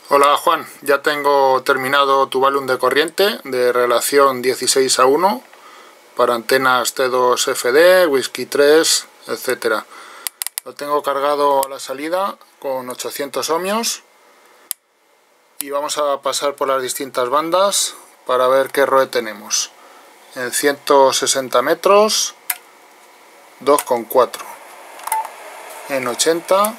Hola Juan, ya tengo terminado tu balón de corriente de relación 16:1 para antenas T2FD, Whisky 3, etc. Lo tengo cargado a la salida con 800 ohmios y vamos a pasar por las distintas bandas para ver qué ROE tenemos. En 160 metros, 2,4. En 80,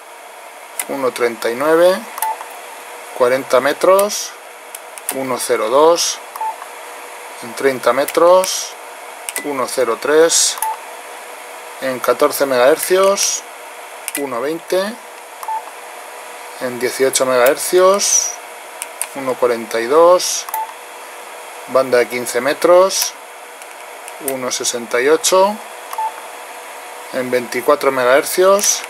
1,39. 40 metros, 1,02. En 30 metros, 1,03. En 14 MHz, 1,20. En 18 MHz, 1,42. Banda de 15 metros, 1,68. En 24 MHz,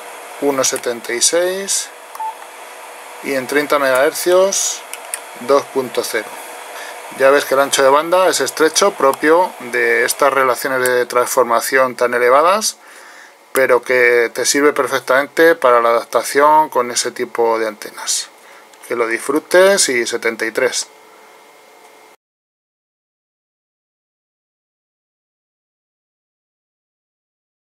1,76. y en 30 MHz 2.0. Ya ves que el ancho de banda es estrecho, propio de estas relaciones de transformación tan elevadas, pero que te sirve perfectamente para la adaptación con ese tipo de antenas. Que lo disfrutes y 73.